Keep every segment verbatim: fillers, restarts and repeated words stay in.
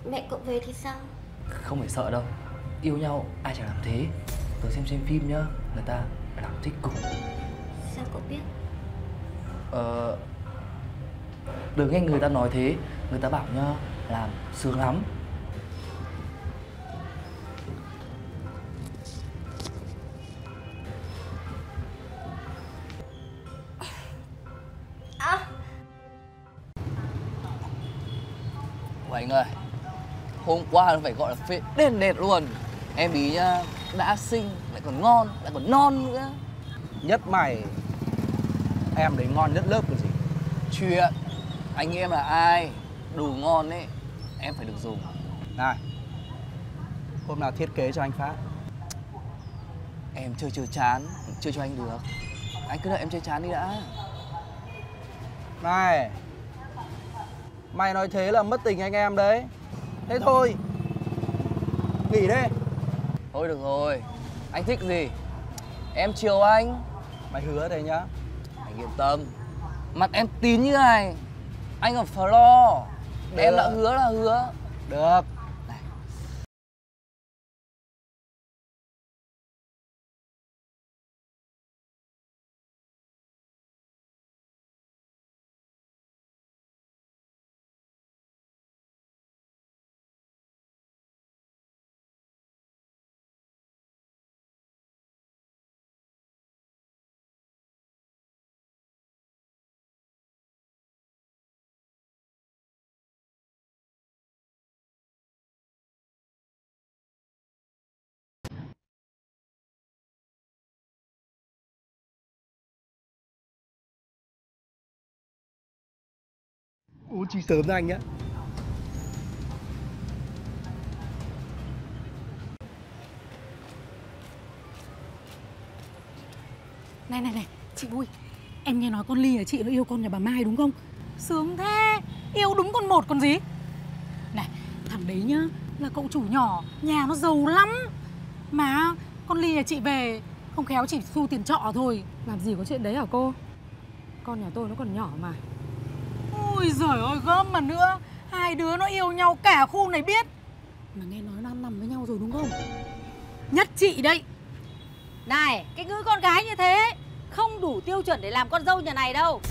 Mẹ cậu về thì sao? Không phải sợ đâu. Yêu nhau ai chẳng làm thế. Tớ xem trên phim nhá, người ta làm thích cực. Sao cậu biết? Ờ... Tớ nghe người ta nói thế. Người ta bảo nhá, làm sướng lắm. À! Ủa anh ơi, hôm qua nó phải gọi là phê đền đệt luôn. Em ý nhá, đã xinh, lại còn ngon, lại còn non nữa. Nhất mày, em đấy ngon nhất lớp còn gì. Chuyện, anh nghĩ em là ai, đủ ngon ấy, em phải được dùng. Này, hôm nào thiết kế cho anh phát. Em chơi chưa chán, chơi cho anh được. Anh cứ đợi em chơi chán đi đã. Này, mày nói thế là mất tình anh em đấy. Thế thôi, nghỉ đi. Thôi được rồi, anh thích gì em chiều anh. Mày hứa đây nhá. Anh yên tâm, mặt em tín như này, anh còn phờ lo. Em đã hứa là hứa. Được. Uống chi sớm ra anh nhá. Này này này, chị Vui, em nghe nói con Ly là chị nó yêu con nhà bà Mai đúng không? Sướng thế, yêu đúng con một còn gì. Này, thằng đấy nhá, là cậu chủ nhỏ, nhà nó giàu lắm. Mà con Ly nhà chị về, không khéo chỉ xu tiền trọ thôi. Làm gì có chuyện đấy hả cô? Con nhà tôi nó còn nhỏ mà. Ôi giời ơi, gớm mà nữa. Hai đứa nó yêu nhau cả khu này biết. Mà nghe nói nó nằm với nhau rồi đúng không? Nhất chị đấy. Này, cái ngữ con gái như thế không đủ tiêu chuẩn để làm con dâu nhà này đâu.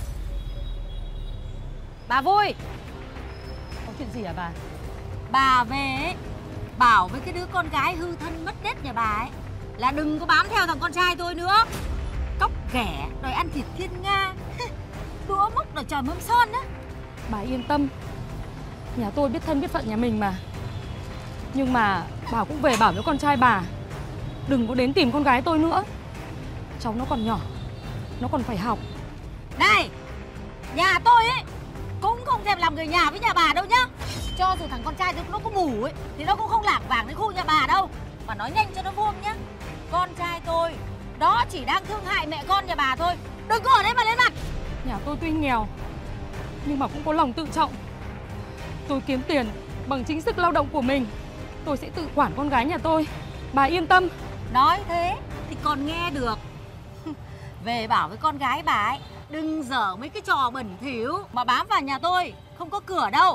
Bà Vui. Có chuyện gì hả bà? Bà về ấy, bảo với cái đứa con gái hư thân mất nết nhà bà ấy là đừng có bám theo thằng con trai tôi nữa. Cóc ghẻ, đòi ăn thịt thiên nga. Đũa mốc đòi trò mâm son á. Bà yên tâm, nhà tôi biết thân biết phận nhà mình mà. Nhưng mà bà cũng về bảo với con trai bà đừng có đến tìm con gái tôi nữa. Cháu nó còn nhỏ, nó còn phải học. Này, nhà tôi ấy cũng không thèm làm người nhà với nhà bà đâu nhá. Cho dù thằng con trai nó có mù ấy thì nó cũng không lạc vàng đến khu nhà bà đâu. Mà nói nhanh cho nó vuông nhá. Con trai tôi đó chỉ đang thương hại mẹ con nhà bà thôi. Đừng có ở đấy mà lên mặt. Nhà tôi tuy nghèo nhưng mà cũng có lòng tự trọng. Tôi kiếm tiền bằng chính sức lao động của mình. Tôi sẽ tự quản con gái nhà tôi. Bà yên tâm. Nói thế thì còn nghe được. Về bảo với con gái bà ấy đừng dở mấy cái trò bẩn thỉu mà bám vào nhà tôi. Không có cửa đâu.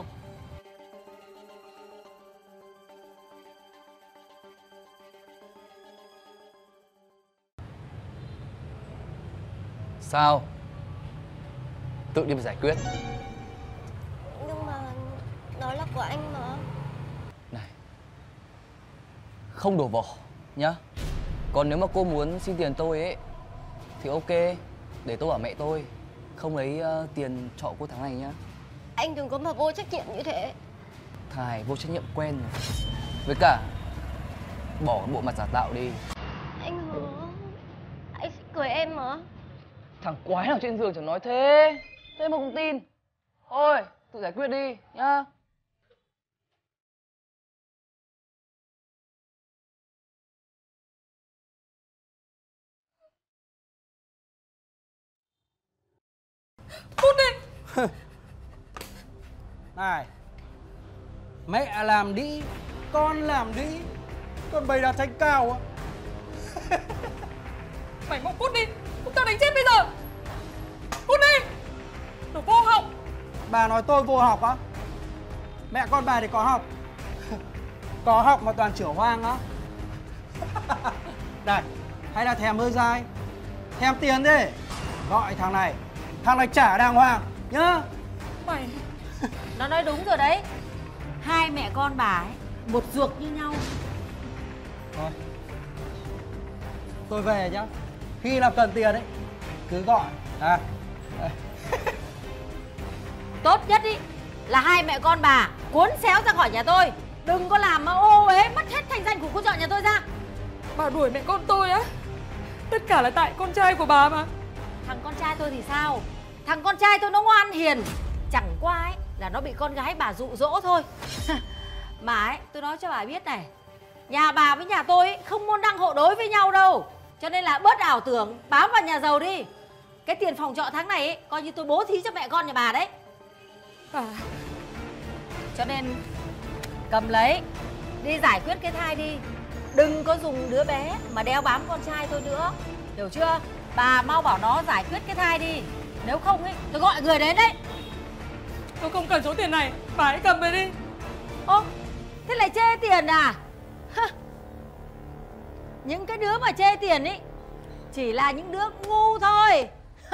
Sao? Tự đi mà giải quyết. Nhưng mà nó là của anh mà. Này, không đổ vỏ nhá. Còn nếu mà cô muốn xin tiền tôi ấy thì ok, để tôi bảo mẹ tôi không lấy uh, tiền trọ cô tháng này nhá. Anh đừng có mà vô trách nhiệm như thế. Thài vô trách nhiệm quen rồi. Với cả bỏ cái bộ mặt giả tạo đi. Anh hứa anh sẽ cưới em mà. Thằng quái nào trên giường chẳng nói thế. Thế mà không tin. Thôi, tự giải quyết đi nhá. Cút đi. Này, mẹ làm đi, con làm đi, còn bày đặt tranh cao á. Mày mau cút đi, chúng tao đánh chết bây giờ. Cút đi, đồ vô học. Bà nói tôi vô học á? Mẹ con bà thì có học. Có học mà toàn chửa hoang đó. Này, hay là thèm hơi dai, thèm tiền đi, gọi thằng này, thằng này trả đàng hoàng nhá. Mày Nó nói đúng rồi đấy. Hai mẹ con bà ấy một ruột như nhau. Thôi, tôi về nhá. Khi nào cần tiền ấy cứ gọi. À, đây. Tốt nhất ý là hai mẹ con bà cuốn xéo ra khỏi nhà tôi. Đừng có làm mà ô uế mất hết thanh danh của cô dọn nhà tôi ra. bà đuổi mẹ con tôi á? Tất cả là tại con trai của bà mà. Thằng con trai tôi thì sao? Thằng con trai tôi nó ngoan hiền. Chẳng qua ấy là nó bị con gái bà dụ dỗ thôi. Mà ấy, tôi nói cho bà biết này, nhà bà với nhà tôi ấy, không môn đăng hộ đối với nhau đâu. Cho nên là bớt ảo tưởng, bám vào nhà giàu đi. Cái tiền phòng trọ tháng này ấy, coi như tôi bố thí cho mẹ con nhà bà đấy. Bà Cho nên cầm lấy, đi giải quyết cái thai đi. Đừng có dùng đứa bé mà đeo bám con trai tôi nữa. Hiểu chưa? Bà mau bảo nó giải quyết cái thai đi. Nếu không ấy, tôi gọi người đến đấy. tôi không cần số tiền này, bà hãy cầm về đi. Ô, thế lại chê tiền à? Hơ. Những cái đứa mà chê tiền ấy chỉ là những đứa ngu thôi.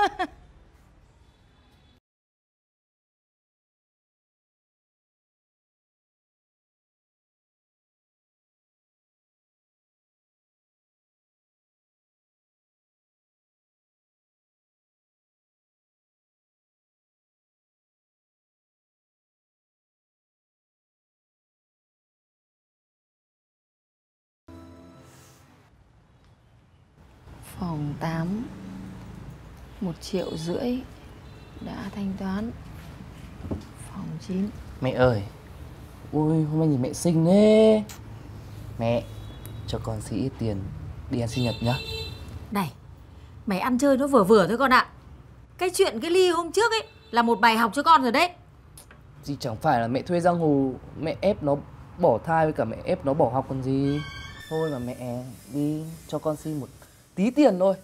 Phòng tám, một triệu rưỡi đã thanh toán. Phòng chín. Mẹ ơi, ui hôm nay nhìn mẹ xinh thế. Mẹ, cho con xin ít tiền đi ăn sinh nhật nhá. Này, mày ăn chơi nó vừa vừa thôi con ạ. Cái chuyện cái ly hôm trước ấy là một bài học cho con rồi đấy. Gì chẳng phải là mẹ thuê giang hồ, mẹ ép nó bỏ thai với cả mẹ ép nó bỏ học còn gì. Thôi mà mẹ, đi cho con xin một tí tiền thôi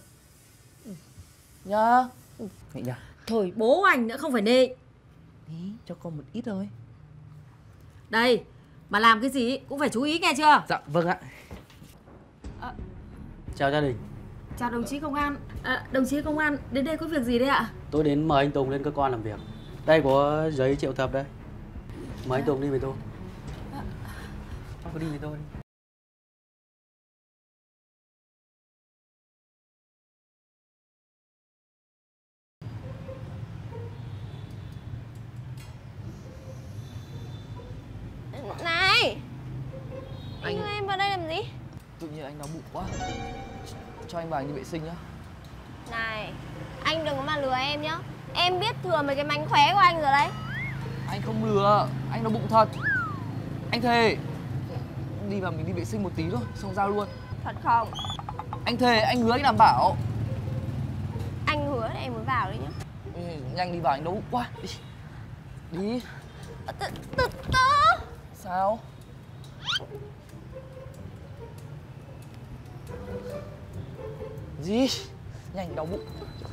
nhá. Mẹ nhá. Thôi bố anh nữa không phải nê. Đi, cho con một ít thôi. Đây, mà làm cái gì cũng phải chú ý nghe chưa? Dạ vâng ạ. À, Chào gia đình. chào đồng chí công an. À, đồng chí công an đến đây có việc gì đấy ạ? Tôi đến mời anh Tùng lên cơ quan làm việc. Đây có giấy triệu tập đây. Mời anh Tùng đi với tôi. Ông cứ đi với tôi đi. Này, anh Anh đưa em vào đây làm gì? tự nhiên anh đau bụng quá. Cho anh vào anh đi vệ sinh nhá. Này, anh đừng có mà lừa em nhá. Em biết thừa mấy cái mánh khóe của anh rồi đấy. Anh không lừa, anh đau bụng thật. Anh thề. Đi vào mình đi vệ sinh một tí thôi, xong ra luôn. Thật không? Anh thề, anh hứa anh đảm bảo. Anh hứa là em mới vào đấy nhá. Ừ, nhanh đi vào, anh đau bụng quá. Đi. Đi. Từ từ từ. Sao? Gì? Nhanh đau bụng.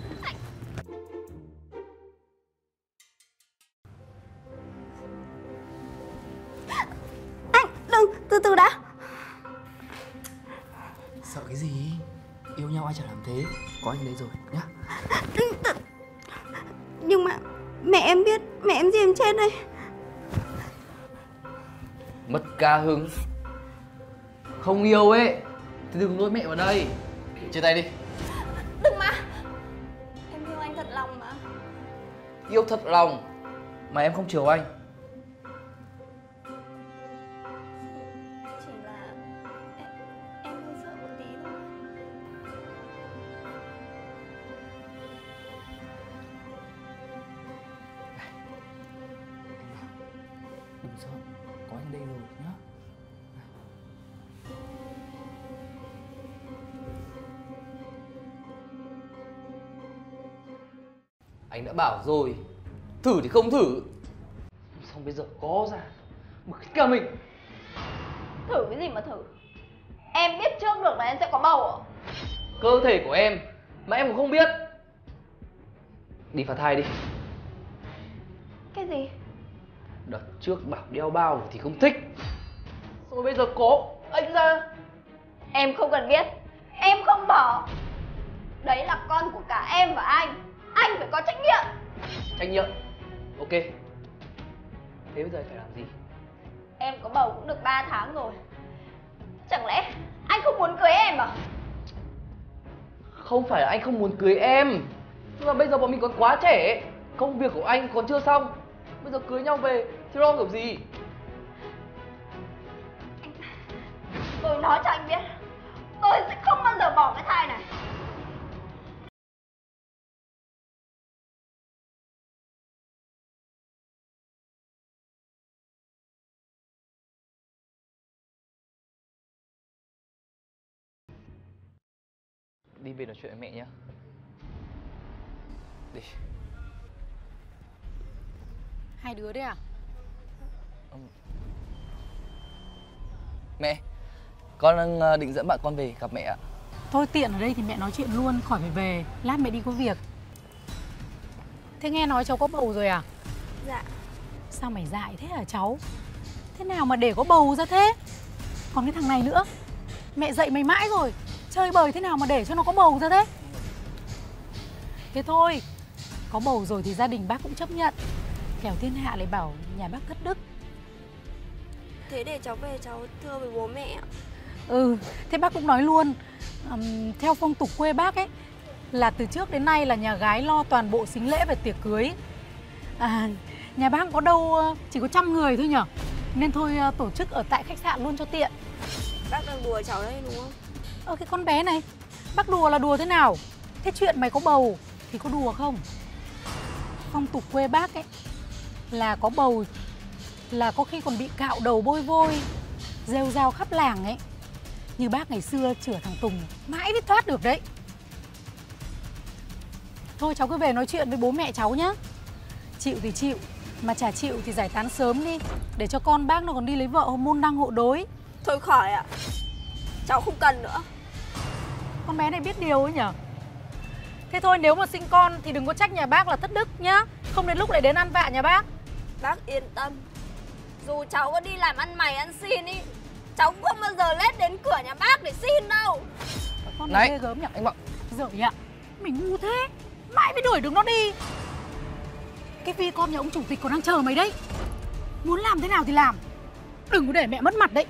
Anh, đừng, từ từ đã. Sợ cái gì? Yêu nhau ai chả làm thế. Có anh đây rồi nhá. Nhưng mà mẹ em biết, mẹ em gì em chết đây. Mất ca hứng. Không yêu ấy thì đừng lôi mẹ vào đây. Chia tay đi. Đừng mà. Em yêu anh thật lòng mà. Yêu thật lòng mà em không chiều anh. Chỉ là em, em hơi sợ một tí thôi. Đừng sợ, có anh đây rồi nhá. Anh đã bảo rồi, thử thì không thử. Xong bây giờ có ra bực cả mình. Thử cái gì mà thử? Em biết trước được là em sẽ có bầu à? Cơ thể của em mà em cũng không biết. Đi phá thai đi. Cái gì? Đợt trước bảo đeo bao thì không thích. Rồi bây giờ có anh ra. Em không cần biết. Em không bỏ. Đấy là con của cả em và anh. Anh phải có trách nhiệm. Trách nhiệm. Ok. Thế bây giờ phải làm gì? Em có bầu cũng được ba tháng rồi. Chẳng lẽ anh không muốn cưới em à? Không phải là anh không muốn cưới em, nhưng mà bây giờ bọn mình còn quá trẻ. Công việc của anh còn chưa xong. Bây giờ cưới nhau về thì lo kiểu gì? Tôi nói cho anh biết, tôi sẽ không bao giờ bỏ cái thai này. Đi về nói chuyện với mẹ nhé. Đi. Hai đứa đấy à? Ừ. Mẹ, con đang ờ, định dẫn bạn con về gặp mẹ ạ. Thôi tiện ở đây thì mẹ nói chuyện luôn, khỏi phải về. Lát mẹ đi có việc. Thế nghe nói cháu có bầu rồi à? Dạ. Sao mày dại thế hả cháu? Thế nào mà để có bầu ra thế? Còn cái thằng này nữa, mẹ dạy mày mãi rồi. Chơi bời thế nào mà để cho nó có bầu ra thế? Thế thôi, có bầu rồi thì gia đình bác cũng chấp nhận. Kẻo thiên hạ lại bảo nhà bác thất đức. Thế để cháu về cháu thưa với bố mẹ ạ. Ừ, thế bác cũng nói luôn. um, Theo phong tục quê bác ấy, là từ trước đến nay là nhà gái lo toàn bộ sính lễ và tiệc cưới. À, nhà bác có đâu chỉ có trăm người thôi nhở. Nên thôi tổ chức ở tại khách sạn luôn cho tiện. Bác đang đùa cháu đấy đúng không? Ơ cái con bé này, bác đùa là đùa thế nào? Thế chuyện mày có bầu thì có đùa không? Phong tục quê bác ấy là có bầu là có khi còn bị cạo đầu bôi vôi, rêu rao khắp làng ấy. Như bác ngày xưa chửa thằng Tùng mãi mới thoát được đấy. Thôi cháu cứ về nói chuyện với bố mẹ cháu nhá. Chịu thì chịu, mà chả chịu thì giải tán sớm đi, để cho con bác nó còn đi lấy vợ môn đăng hộ đối. Thôi khỏi ạ. Cháu không cần nữa. Con bé này biết điều ấy nhở. Thế thôi nếu mà sinh con thì đừng có trách nhà bác là thất đức nhá. Không đến lúc lại đến ăn vạ nhà bác. Bác yên tâm. Dù cháu có đi làm ăn mày ăn xin ý, cháu cũng không bao giờ lết đến cửa nhà bác để xin đâu. Con này Này, ghê gớm nhỉ. anh Mộng. Giời ạ, mình ngu thế, mãi mới đuổi được nó đi. Cái Vi con nhà ông chủ tịch còn đang chờ mày đấy. Muốn làm thế nào thì làm, đừng có để mẹ mất mặt đấy.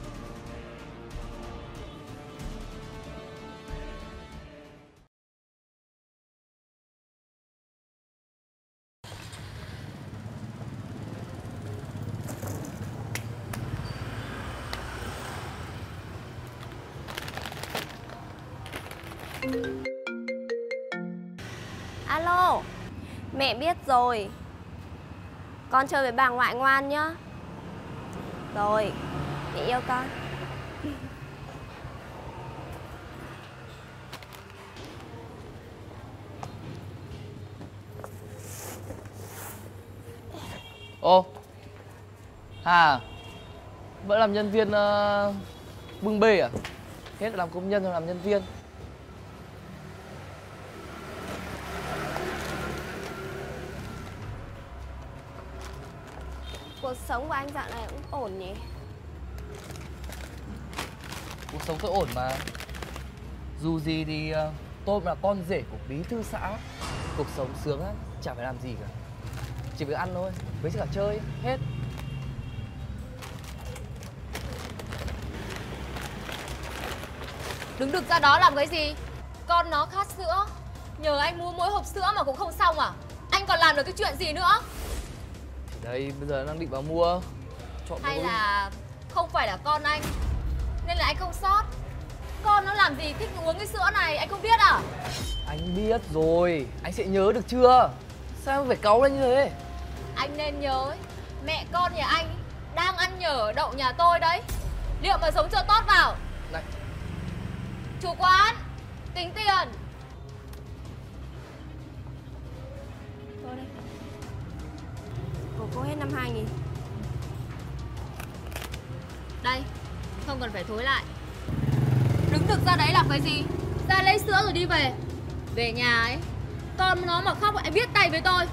Alo, mẹ biết rồi. Con chơi với bà ngoại ngoan nhá. Rồi, mẹ yêu con. Ô, Hà, vẫn làm nhân viên uh, bưng bê à? Hết làm công nhân rồi làm nhân viên. Cuộc sống của anh dạo này cũng ổn nhỉ? Cuộc sống tôi ổn mà. Dù gì thì uh, tôi cũng là con rể của bí thư xã. Cuộc sống sướng lắm, chả phải làm gì cả. Chỉ việc ăn thôi, với cả chơi, hết. Đứng được ra đó làm cái gì? Con nó khát sữa, nhờ anh mua mỗi hộp sữa mà cũng không xong à? Anh còn làm được cái chuyện gì nữa? Đây, bây giờ đang định vào mua. Chọn Hay đôi. là không phải là con anh nên là anh không sót? Con nó làm gì thích uống cái sữa này anh không biết à? Anh biết rồi, anh sẽ nhớ được chưa? Sao em phải cáu lên như thế? Anh nên nhớ ấy, mẹ con nhà anh đang ăn nhờ ở đậu nhà tôi đấy. Liệu mà sống cho tốt vào. Này. Chủ quán, tính tiền. Thôi đây. Của cô hết năm hai nghìn. Đây, không cần phải thối lại. Đứng được ra đấy làm cái gì? Ra lấy sữa rồi đi về. Về nhà ấy, con nó mà khóc lại biết tay với tôi.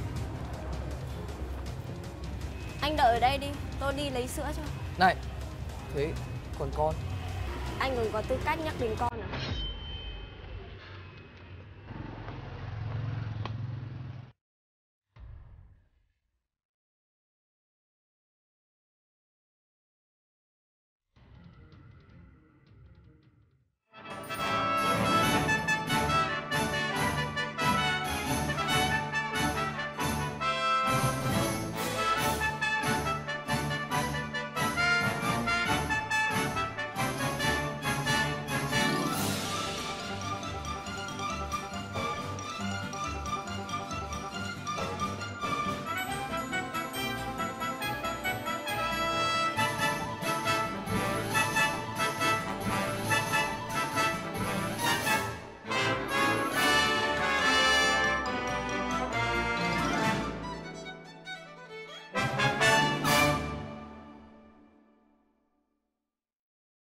Anh đợi ở đây đi, tôi đi lấy sữa cho. Này, Thế còn con? Anh còn có tư cách nhắc đến con à?